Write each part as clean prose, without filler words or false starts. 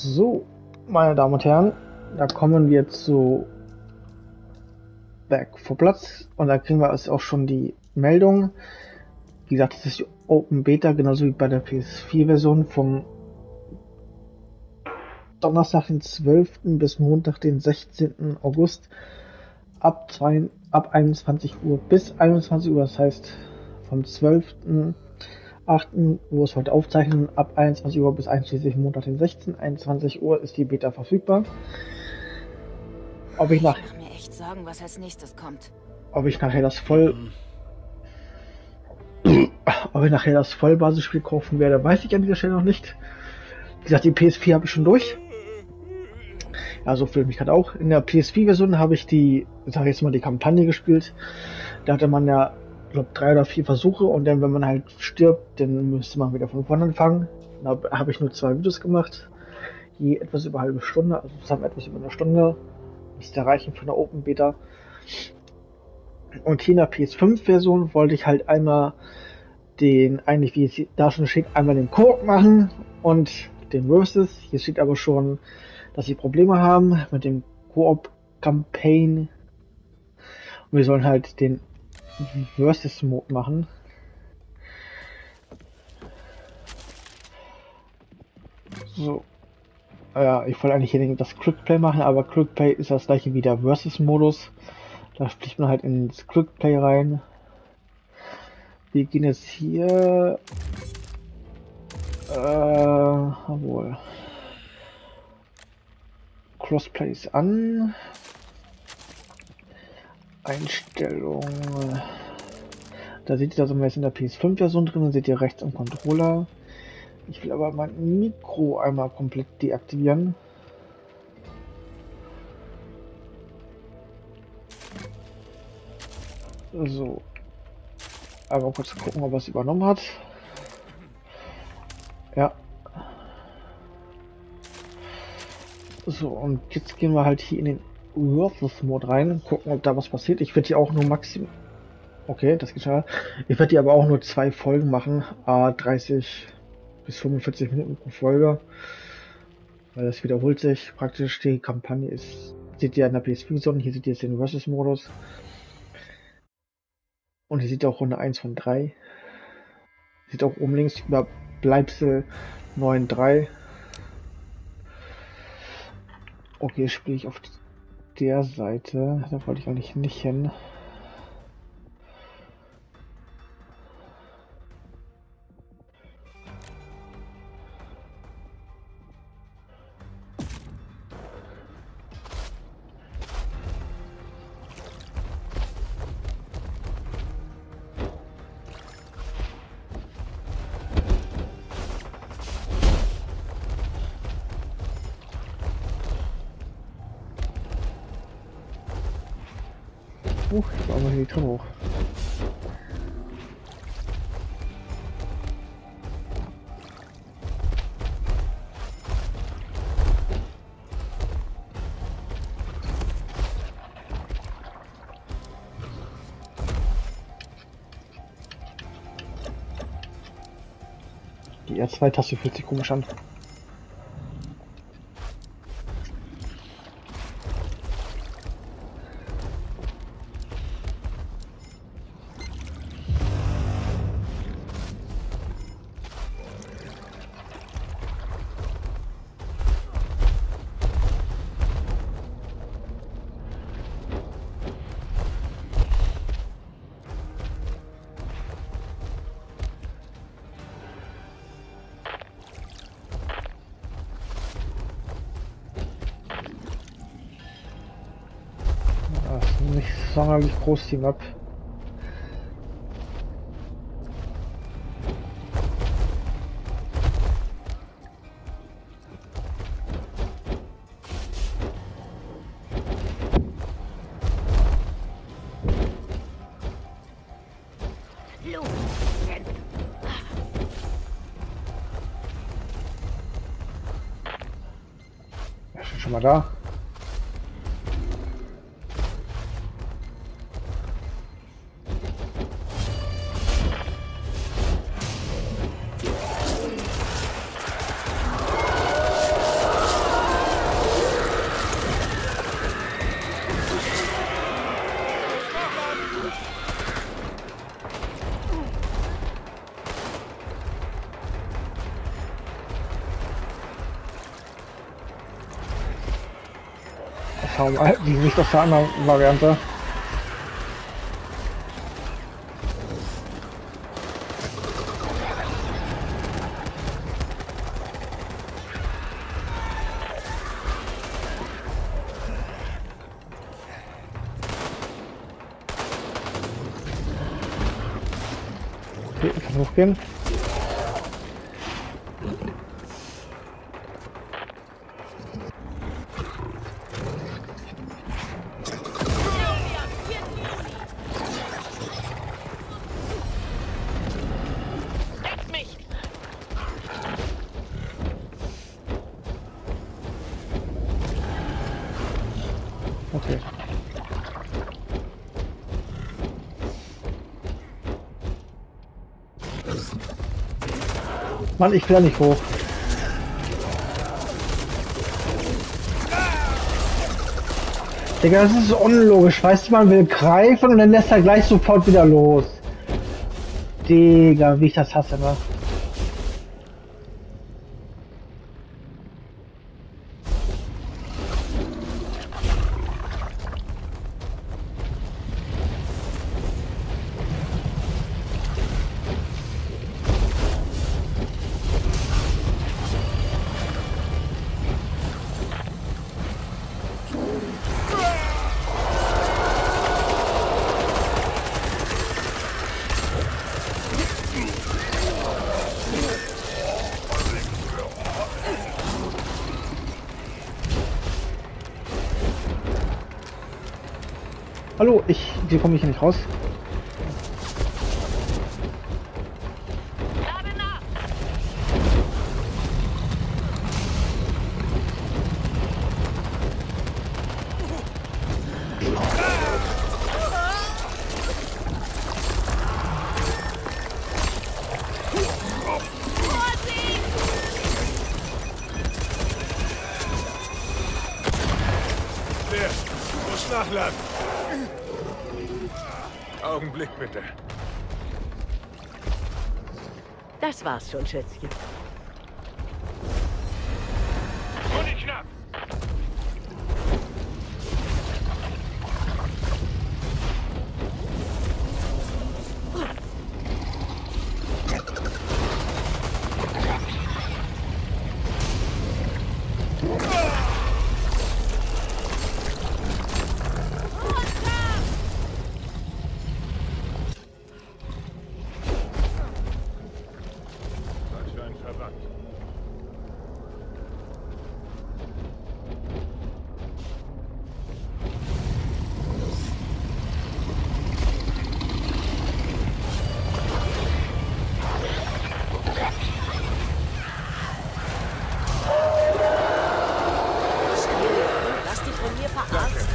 So, meine Damen und Herren, da kommen wir zu Back 4 Blood und da kriegen wir jetzt auch schon die Meldung. Wie gesagt, das ist die Open Beta, genauso wie bei der PS4-Version vom Donnerstag, den 12. bis Montag, den 16. August ab 21 Uhr bis 21 Uhr, das heißt vom 12.8., wo es heute aufzeichnen, ab 21 Uhr bis einschließlich Montag, den 16. 21 Uhr ist die Beta verfügbar. Ob ich mache mir echt Sorgen, was als nächstes kommt. Ob ich nachher das Vollbasisspiel kaufen werde, weiß ich an dieser Stelle noch nicht. Wie gesagt, die PS4 habe ich schon durch. Ja, so fühle ich mich gerade auch. In der PS4-Version habe ich die Kampagne gespielt. Da hatte man ja, glaube 3 oder 4 Versuche und dann, wenn man halt stirbt, dann müsste man wieder von vorne anfangen. Da habe ich nur 2 Videos gemacht. Je etwas über eine halbe Stunde, also zusammen etwas über eine Stunde. Müsste erreichen von der Open Beta. Und hier in der PS5-Version wollte ich halt einmal eigentlich wie es da schon steht, einmal den Koop machen und den Versus. Hier steht aber schon, dass sie Probleme haben mit dem Koop-Campaign. Und wir sollen halt den Versus-Mode machen. So. Ja, ich wollte eigentlich hier das Quickplay machen, aber Quickplay ist das gleiche wie der Versus-Modus. Da fliegt man halt ins Quickplay rein. Wir gehen jetzt hier jawohl. Crossplays an. Einstellungen. Da seht ihr, dass wir jetzt in der PS5-Version drin sind, seht ihr rechts am Controller. Ich will aber mein Mikro einmal komplett deaktivieren. So. Einmal kurz gucken, ob er es übernommen hat. Ja. So, und jetzt gehen wir halt hier in den Worthless-Mode rein. Gucken, ob da was passiert. Ich werde hier auch nur maximal... Okay, das geht schon. Ich werde hier aber auch nur 2 Folgen machen. 30 bis 45 Minuten pro Folge. Weil das wiederholt sich. Praktisch die Kampagne ist... Seht ihr in der PS4-Version. Hier seht ihr jetzt den Versus-Modus. Und hier seht ihr auch Runde 1 von 3. Sieht auch oben links über Bleibsel 9.3. Okay, spiele ich auf der Seite. Da wollte ich eigentlich nicht hin. Ich war mal hier die Treppe hoch. Die R2-Taste fühlt sich komisch an. Nicht sonderlich groß die Map. Ja, schon mal da. haben. Die nicht aus der anderen Variante. Okay, ich kann hochgehen. Okay. Mann, ich will ja nicht hoch. Digga, das ist unlogisch. Weißt du, man will greifen und dann lässt er gleich sofort wieder los. Digga, wie ich das hasse, ne? Hallo, hier komme ich hier nicht raus. Muss nachladen. Augenblick bitte. Das war's schon, Schätzchen. Muni knapp. Lass dich von mir verarschen.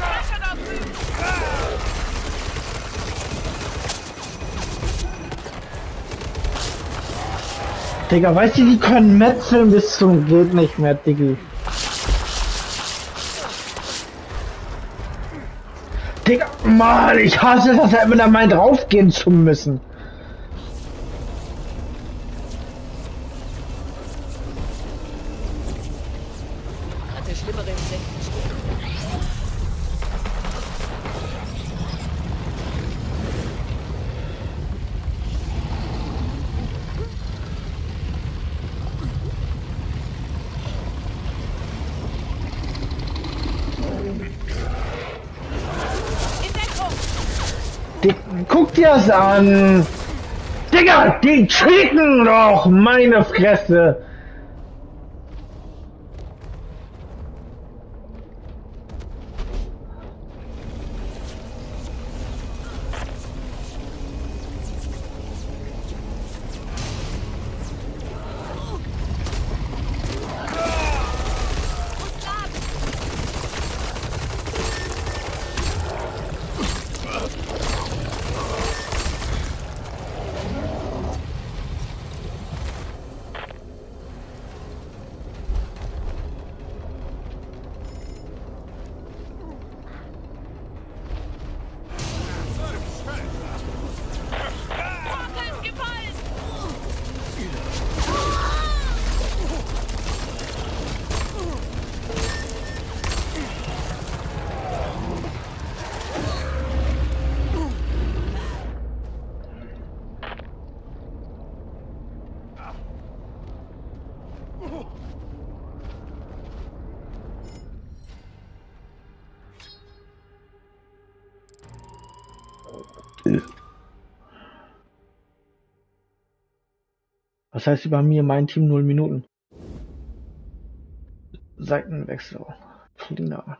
Digga, weißt du, die können metzeln bis zum geht nicht mehr, Diggi. Digga, Mann, ich hasse das, dass er immer da meint, draufgehen zu müssen. Hatte schlimmere Insekten stehen. Guck dir das an! Digga, die cheaten doch! Meine Fresse! Was heißt bei mir mein Team 0 Minuten? Seitenwechsel. Flinger.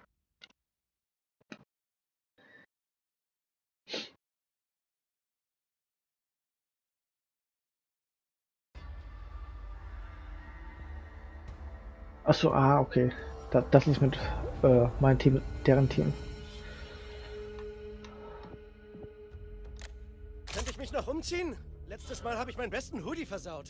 Achso, okay. Das ist mit mein Team, deren Team. Könnte ich mich noch umziehen? Letztes Mal habe ich meinen besten Hoodie versaut.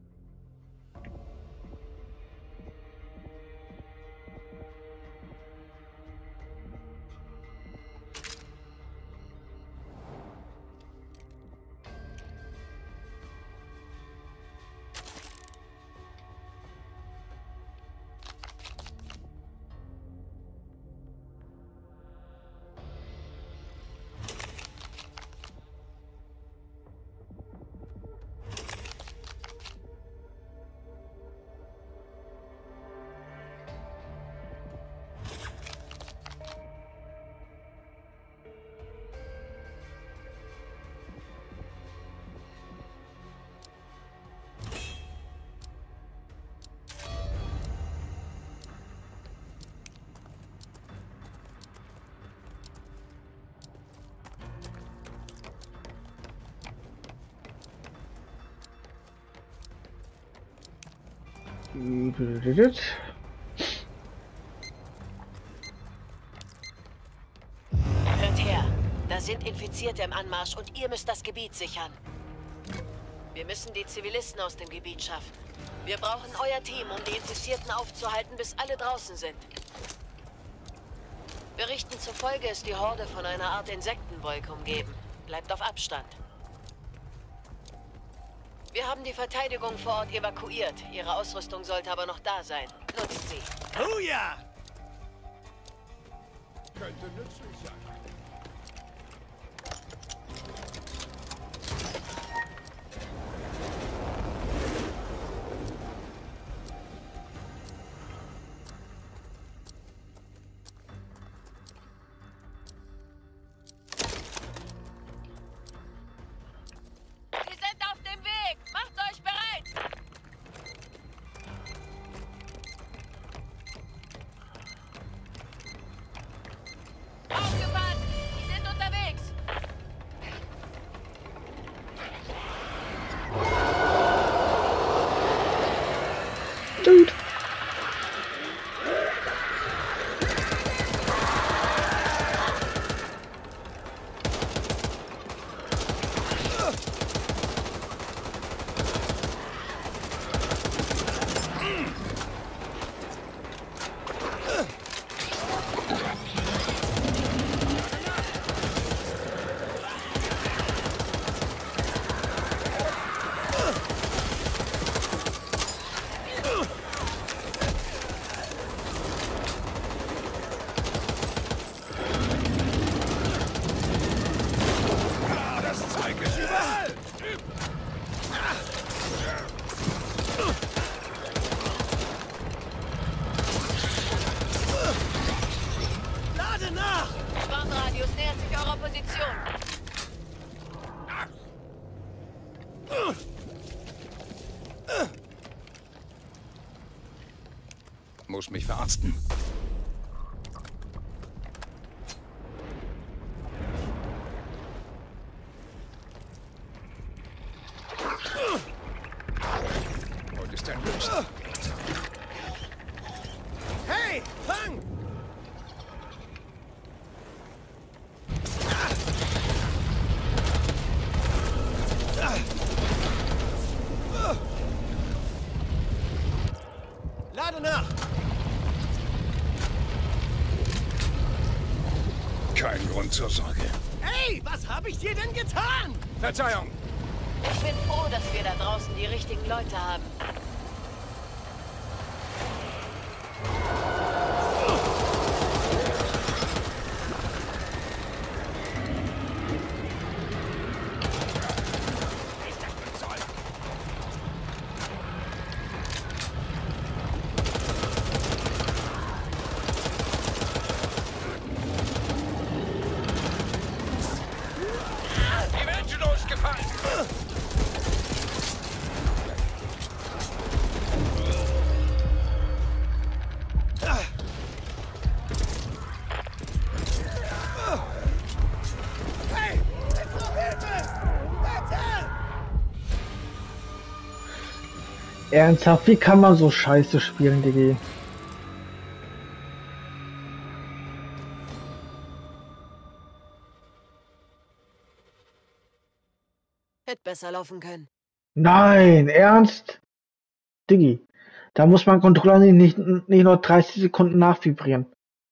Hört her. Da sind Infizierte im Anmarsch und ihr müsst das Gebiet sichern. Wir müssen die Zivilisten aus dem Gebiet schaffen. Wir brauchen euer Team, um die Infizierten aufzuhalten, bis alle draußen sind. Berichten zufolge ist die Horde von einer Art Insektenwolke umgeben. Bleibt auf Abstand. Wir haben die Verteidigung vor Ort evakuiert. Ihre Ausrüstung sollte aber noch da sein. Nutzt sie. Oh ja! Könnte nützlich sein. Sie sind auf dem Weg! Macht euch bereit! Aufgepasst! Sie sind unterwegs! Dude. Das Zeug ist überall. Lade nach! Schwarmradius nähert sich eurer Position. Muss mich verarzten. Und ist ein Lust. Hey, fang! Lade nach! Kein Grund zur Sorge. Hey, was habe ich dir denn getan? Verzeihung. Ich bin froh, dass wir da draußen die richtigen Leute haben. Die Menschen losgefallen. Ernsthaft, wie kann man so scheiße spielen, Diggi? Hätte besser laufen können. Nein, ernst? Diggi, da muss man Controller nicht nur 30 Sekunden nachvibrieren.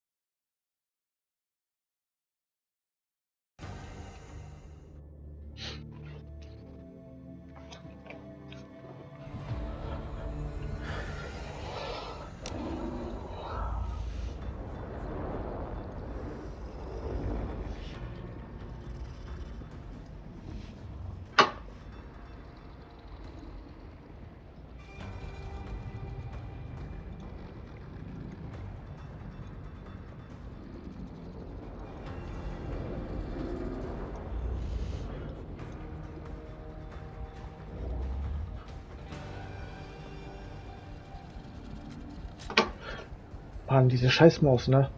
Mann, diese Scheißmaus, ne?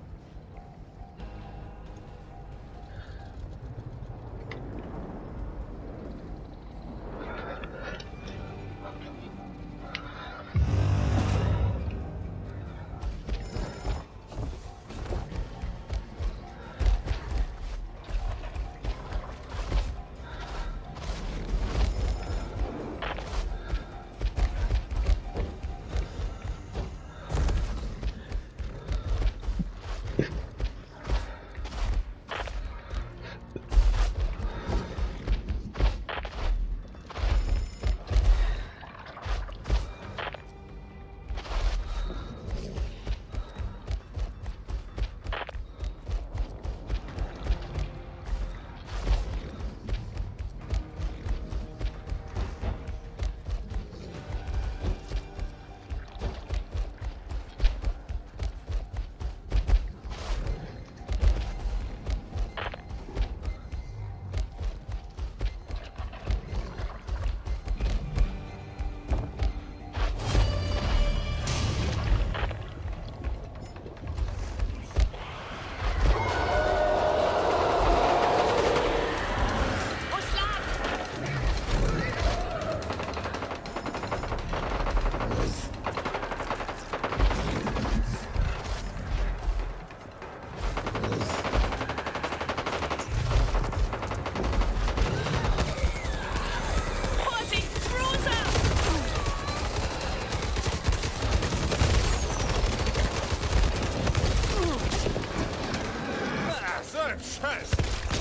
Scheiß!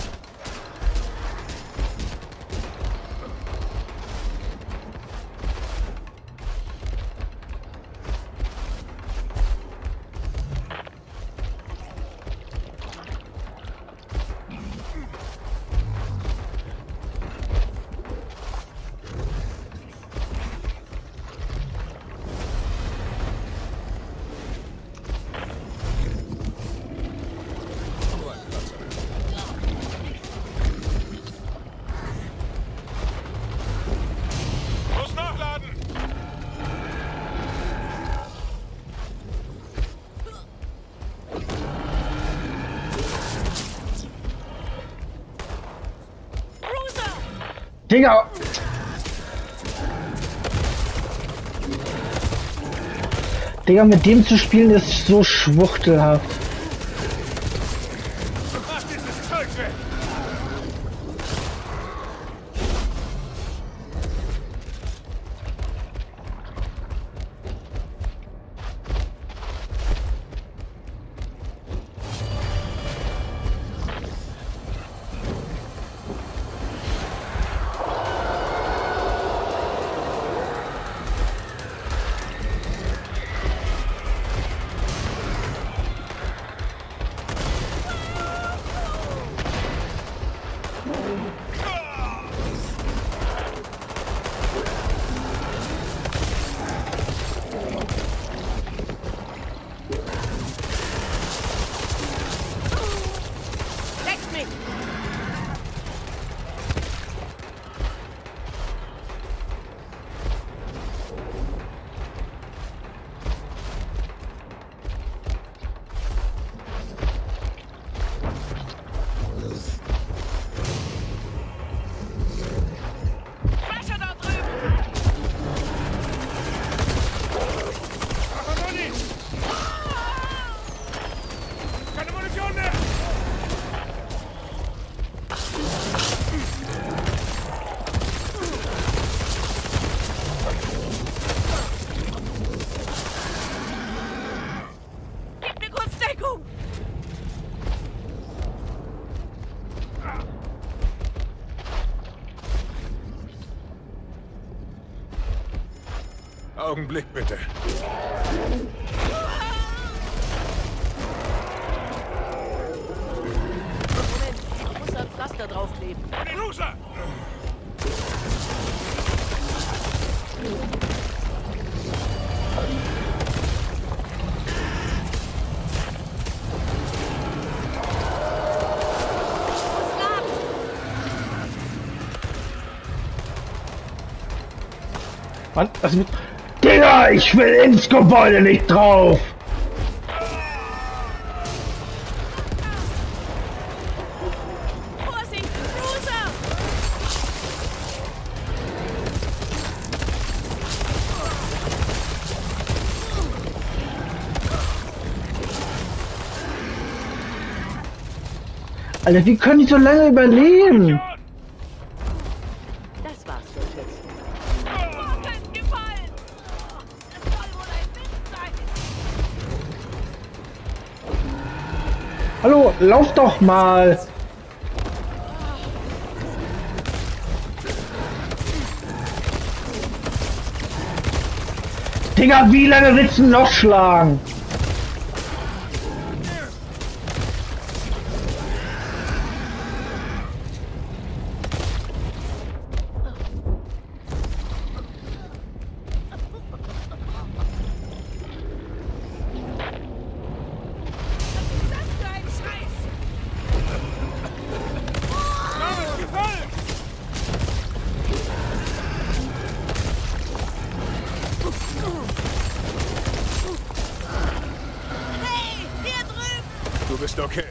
Muss nachladen! Digga! Digga, mit dem zu spielen ist so schwuchtelhaft. Mach dieses Zeug weg! Augenblick bitte. Moment, ich muss da ein Pflaster draufkleben. Cruiser! Mann, was mit... Digga, ich will ins Gebäude nicht drauf! Vorsicht, Cruiser! Alter, wie können die so lange überleben? Das war's, Schätzchen. Vorfeld gefallen! Das soll wohl ein Witz sein! Hallo, lauf doch mal! Digga, wie lange willst du noch schlagen? Das für ein Scheiß! Namens gefallen! Hey, hier drüben! Du bist okay.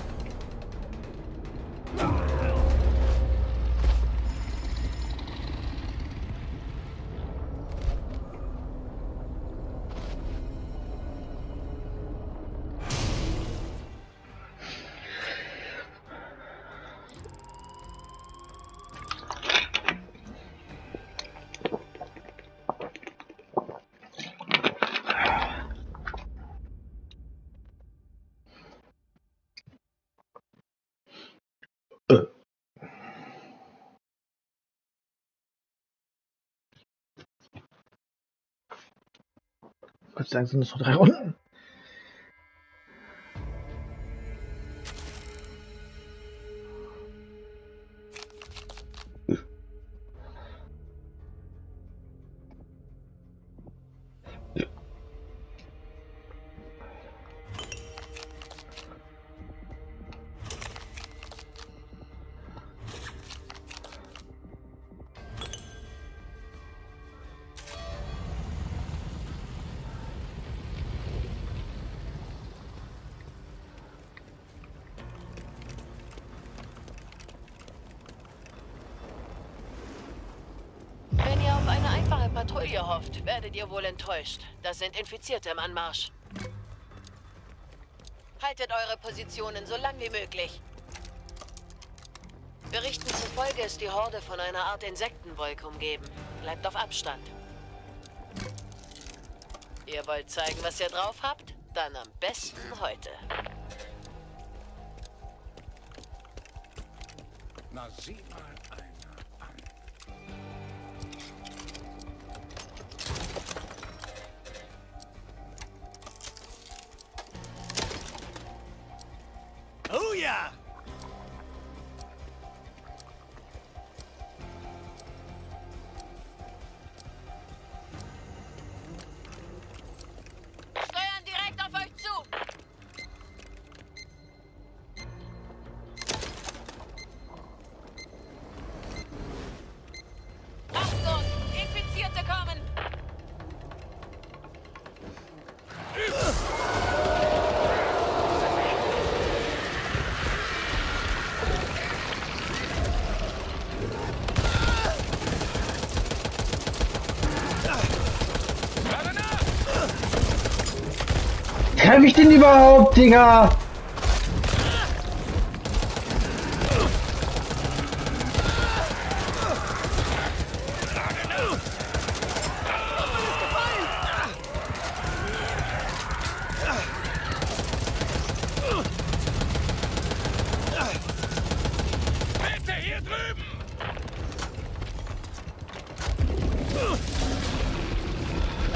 Gott sei Dank sind es nur 3 Runden. Wenn ihr auf eine einfache Patrouille hofft, werdet ihr wohl enttäuscht. Da sind Infizierte im Anmarsch. Haltet eure Positionen so lang wie möglich. Berichten zufolge ist die Horde von einer Art Insektenwolke umgeben. Bleibt auf Abstand. Ihr wollt zeigen, was ihr drauf habt? Dann am besten heute. Na, sieh mal einer an. Oh ja! Steuern direkt auf euch zu! Achtung! Infizierte kommen! Treffe ich den überhaupt, Digga? Bitte, hier drüben!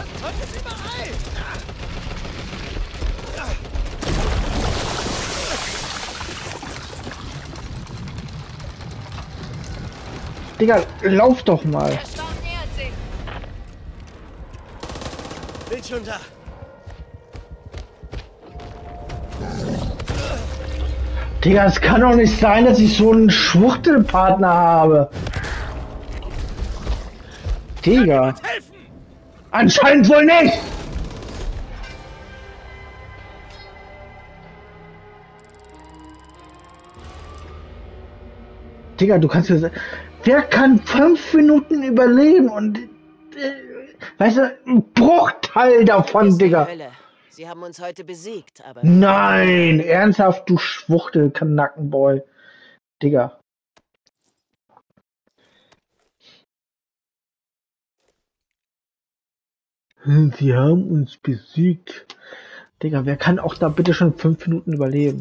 Digga, lauf doch mal. Der Sturm nähert sich. Bin schon da. Digga, es kann doch nicht sein, dass ich so einen Schwuchtelpartner habe. Digga. Helfen! Anscheinend wohl nicht. Digga, du kannst mir sagen, wer kann 5 Minuten überleben und weißt du, ein Bruchteil davon, Ist die Digga. Hölle. Sie haben uns heute besiegt, aber Nein, ernsthaft, du Schwuchtelkanackenboy. Digga. Sie haben uns besiegt. Digga, wer kann auch da bitte schon 5 Minuten überleben?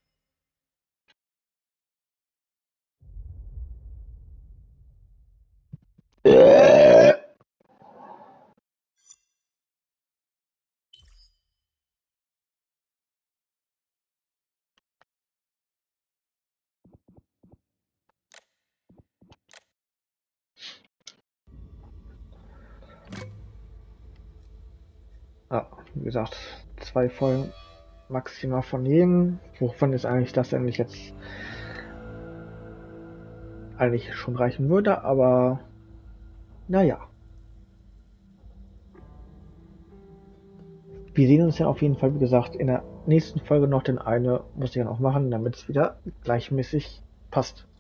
Ja, wie gesagt, 2 Folgen maximal von jedem. Wovon ist eigentlich das eigentlich jetzt eigentlich schon reichen würde, aber naja. Wir sehen uns ja auf jeden Fall, wie gesagt, in der nächsten Folge noch, denn eine muss ich dann auch machen, damit es wieder gleichmäßig passt.